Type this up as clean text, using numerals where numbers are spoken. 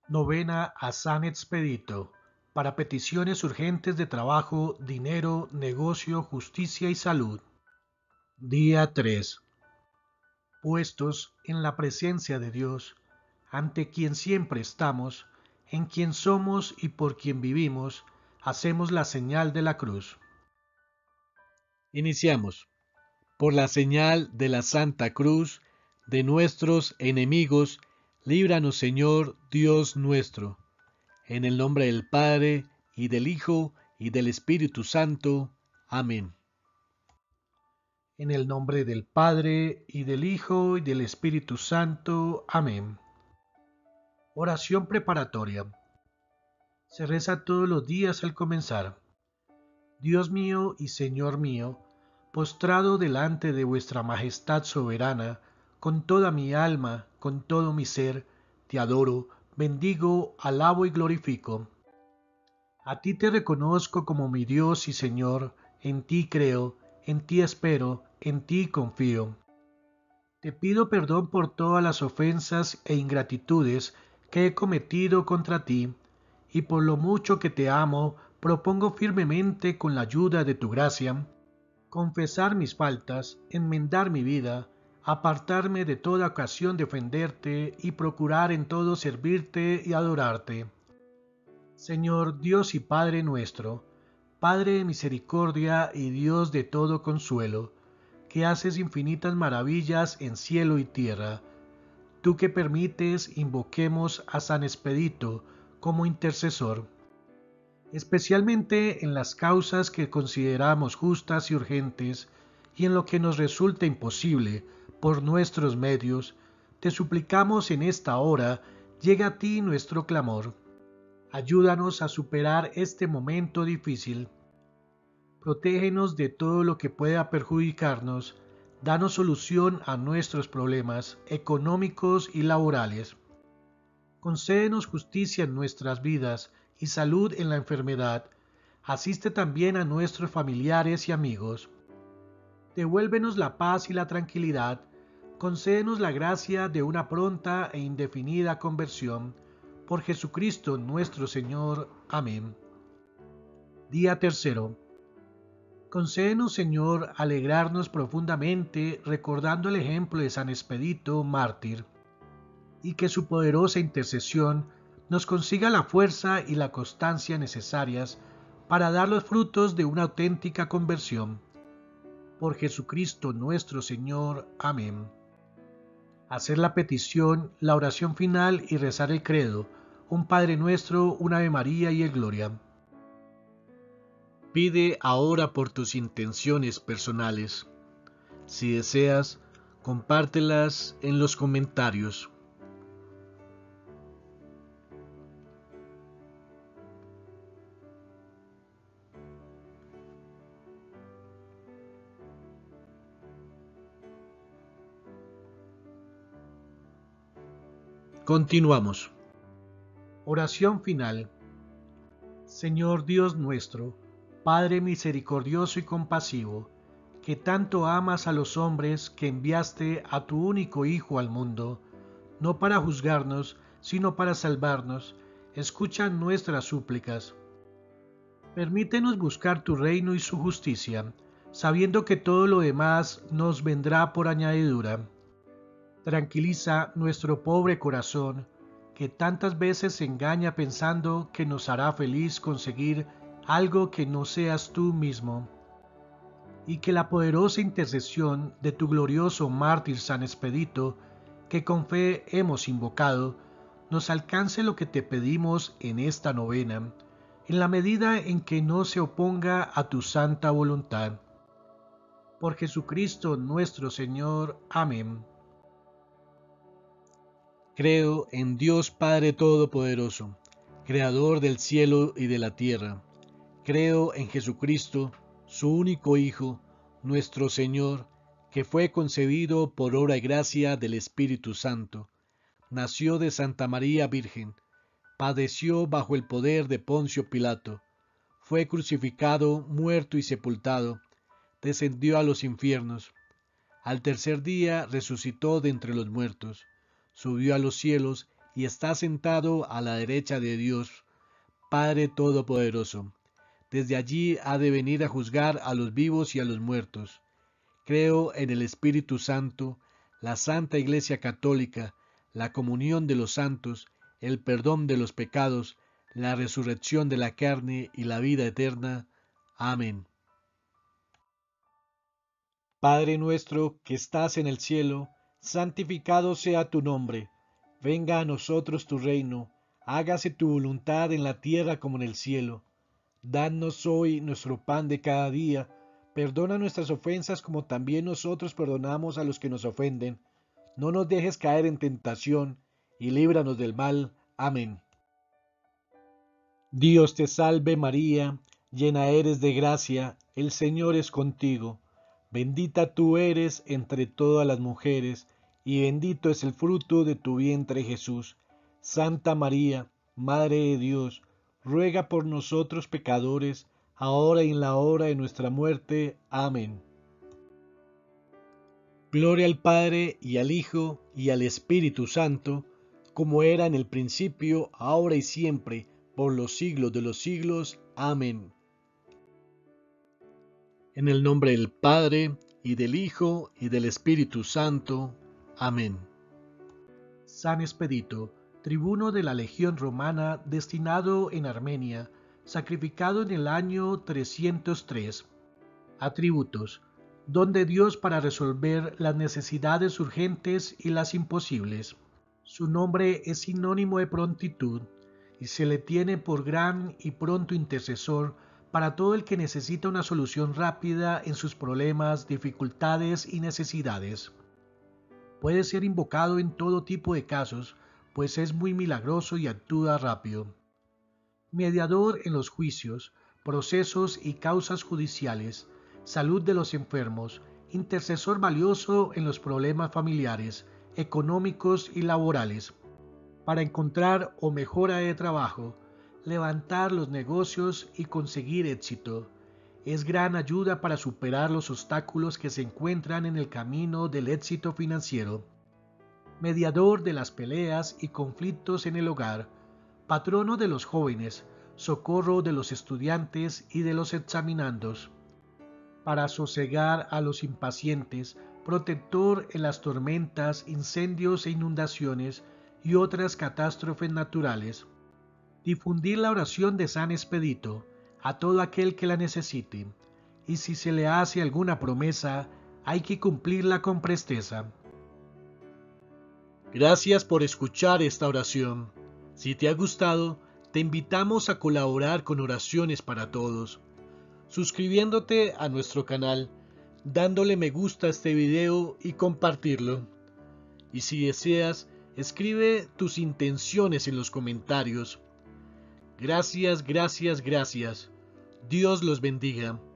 Novena a San Expedito, para peticiones urgentes de trabajo, dinero, negocio, justicia y salud. Día 3. Puestos en la presencia de Dios, ante quien siempre estamos, en quien somos y por quien vivimos, hacemos la señal de la cruz. Iniciamos. Por la señal de la Santa Cruz de nuestros enemigos, líbranos, Señor Dios nuestro. En el nombre del Padre, y del Hijo, y del Espíritu Santo. Amén. En el nombre del Padre, y del Hijo, y del Espíritu Santo. Amén. Oración preparatoria. Se reza todos los días al comenzar. Dios mío y Señor mío, postrado delante de vuestra majestad soberana, con toda mi alma, con todo mi ser, te adoro, bendigo, alabo y glorifico. A ti te reconozco como mi Dios y Señor, en ti creo, en ti espero, en ti confío. Te pido perdón por todas las ofensas e ingratitudes que he cometido contra ti, y por lo mucho que te amo, propongo firmemente con la ayuda de tu gracia, confesar mis faltas, enmendar mi vida, apartarme de toda ocasión de ofenderte y procurar en todo servirte y adorarte. Señor Dios y Padre nuestro, Padre de misericordia y Dios de todo consuelo, que haces infinitas maravillas en cielo y tierra, tú que permites invoquemos a San Expedito como intercesor, especialmente en las causas que consideramos justas y urgentes, y en lo que nos resulta imposible por nuestros medios, te suplicamos en esta hora, llega a ti nuestro clamor. Ayúdanos a superar este momento difícil. Protégenos de todo lo que pueda perjudicarnos. Danos solución a nuestros problemas económicos y laborales. Concédenos justicia en nuestras vidas y salud en la enfermedad. Asiste también a nuestros familiares y amigos. Devuélvenos la paz y la tranquilidad. Concédenos la gracia de una pronta e indefinida conversión. Por Jesucristo nuestro Señor. Amén. Día tercero. Concédenos, Señor, alegrarnos profundamente recordando el ejemplo de San Expedito, mártir, y que su poderosa intercesión nos consiga la fuerza y la constancia necesarias para dar los frutos de una auténtica conversión. Por Jesucristo nuestro Señor. Amén. Hacer la petición, la oración final y rezar el credo, un Padre Nuestro, un Ave María y el Gloria. Pide ahora por tus intenciones personales. Si deseas, compártelas en los comentarios. Continuamos. Oración final. Señor Dios nuestro, Padre misericordioso y compasivo, que tanto amas a los hombres que enviaste a tu único Hijo al mundo, no para juzgarnos, sino para salvarnos, escucha nuestras súplicas. Permítenos buscar tu reino y su justicia, sabiendo que todo lo demás nos vendrá por añadidura. Tranquiliza nuestro pobre corazón, que tantas veces se engaña pensando que nos hará feliz conseguir algo que no seas tú mismo, y que la poderosa intercesión de tu glorioso mártir San Expedito, que con fe hemos invocado, nos alcance lo que te pedimos en esta novena, en la medida en que no se oponga a tu santa voluntad. Por Jesucristo nuestro Señor. Amén. Creo en Dios Padre Todopoderoso, Creador del cielo y de la tierra. Creo en Jesucristo, su único Hijo, nuestro Señor, que fue concebido por obra y gracia del Espíritu Santo. Nació de Santa María Virgen, padeció bajo el poder de Poncio Pilato, fue crucificado, muerto y sepultado, descendió a los infiernos. Al tercer día resucitó de entre los muertos, subió a los cielos y está sentado a la derecha de Dios, Padre Todopoderoso. Desde allí ha de venir a juzgar a los vivos y a los muertos. Creo en el Espíritu Santo, la Santa Iglesia Católica, la comunión de los santos, el perdón de los pecados, la resurrección de la carne y la vida eterna. Amén. Padre nuestro que estás en el cielo, santificado sea tu nombre. Venga a nosotros tu reino, hágase tu voluntad en la tierra como en el cielo. Danos hoy nuestro pan de cada día, perdona nuestras ofensas como también nosotros perdonamos a los que nos ofenden. No nos dejes caer en tentación, y líbranos del mal. Amén. Dios te salve María, llena eres de gracia, el Señor es contigo. Bendita tú eres entre todas las mujeres, y bendito es el fruto de tu vientre Jesús. Santa María, Madre de Dios, ruega por nosotros pecadores, ahora y en la hora de nuestra muerte. Amén. Gloria al Padre, y al Hijo, y al Espíritu Santo, como era en el principio, ahora y siempre, por los siglos de los siglos. Amén. En el nombre del Padre, y del Hijo, y del Espíritu Santo. Amén. San Expedito, tribuno de la Legión Romana destinado en Armenia, sacrificado en el año 303. Atributos: don de Dios para resolver las necesidades urgentes y las imposibles. Su nombre es sinónimo de prontitud y se le tiene por gran y pronto intercesor para todo el que necesita una solución rápida en sus problemas, dificultades y necesidades. Puede ser invocado en todo tipo de casos, pues es muy milagroso y actúa rápido. Mediador en los juicios, procesos y causas judiciales, salud de los enfermos, intercesor valioso en los problemas familiares, económicos y laborales, para encontrar o mejora de trabajo, levantar los negocios y conseguir éxito. Es gran ayuda para superar los obstáculos que se encuentran en el camino del éxito financiero. Mediador de las peleas y conflictos en el hogar, patrono de los jóvenes, socorro de los estudiantes y de los examinandos. Para sosegar a los impacientes, protector en las tormentas, incendios e inundaciones y otras catástrofes naturales. Difundir la oración de San Expedito a todo aquel que la necesite, y si se le hace alguna promesa, hay que cumplirla con presteza. Gracias por escuchar esta oración. Si te ha gustado, te invitamos a colaborar con Oraciones para Todos, suscribiéndote a nuestro canal, dándole me gusta a este video y compartirlo. Y si deseas, escribe tus intenciones en los comentarios. Gracias, gracias, gracias. Dios los bendiga.